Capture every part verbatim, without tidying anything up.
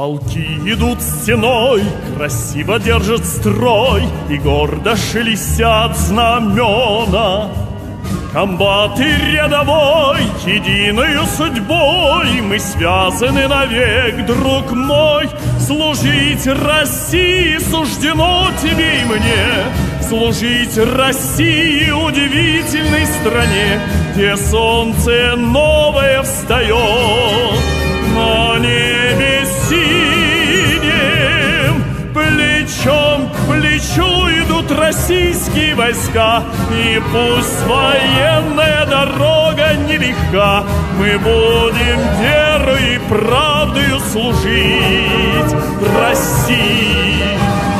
Полки идут стеной, красиво держат строй, и гордо шелестят знамена. Комбат и рядовой, единою судьбой мы связаны навек, друг мой. Служить России суждено тебе и мне, служить России, удивительной стране, где солнце новое встает на небе синим. Плечом к плечу идут российские войска, и пусть военная дорога нелегка, мы будем верой и правдою служить России.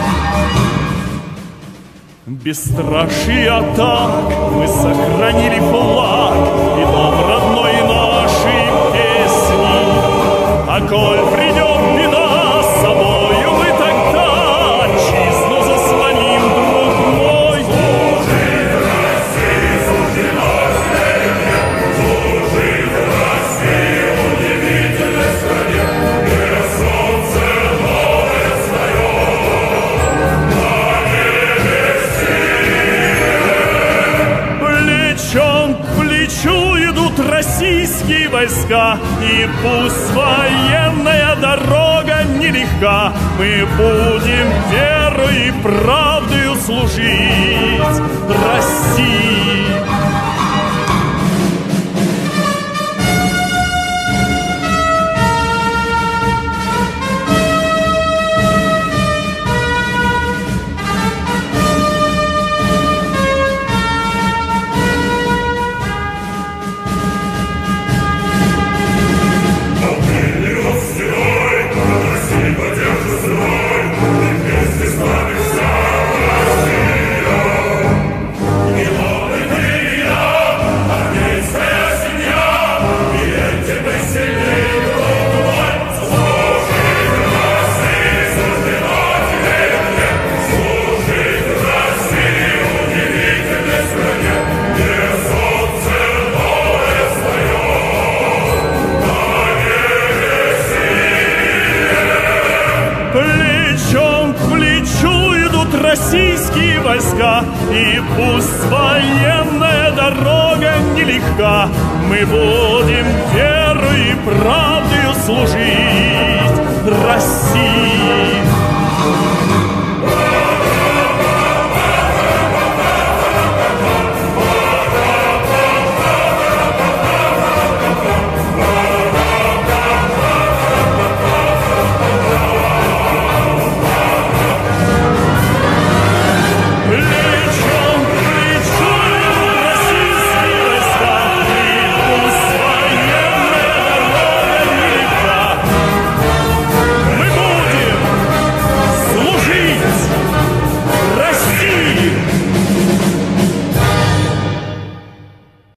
Бесстрашие атак мы сохранили флаг и дом родной нашей песни. А коль придет беда, с собою мы тогда отчизну заслоним, друг мой. Служить России суждено тебе, служить России удивительной стране, где солнце новое встает на небе синем. Плечом к плечу идут российские войска, и пусть военная дорога нелегка, мы будем верой и правдою служить России. Плечом к плечу идут российские войска, и пусть военная дорога нелегка, мы будем верой и правдою служить России.